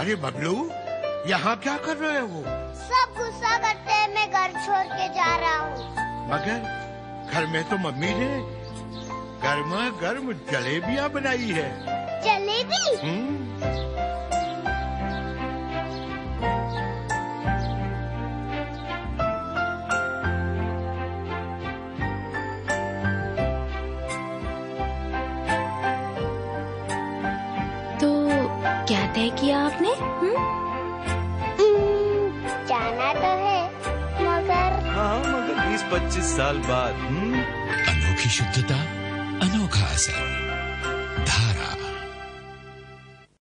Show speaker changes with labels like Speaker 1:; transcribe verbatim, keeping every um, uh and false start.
Speaker 1: अरे बबलू, यहाँ क्या कर रहे हो?
Speaker 2: सब गुस्सा करते हैं, मैं घर छोड़ के जा रहा हूँ।
Speaker 1: मगर घर में तो मम्मी ने गर्मा गर्म जलेबियाँ बनाई है।
Speaker 2: जलेबी?
Speaker 1: हम्म।
Speaker 3: तो क्या तय किया आपने? हुँ?
Speaker 2: जाना तो है, मगर
Speaker 4: हाँ मगर बीस पच्चीस साल बाद।
Speaker 5: अनोखी शुद्धता, अनोखा असर।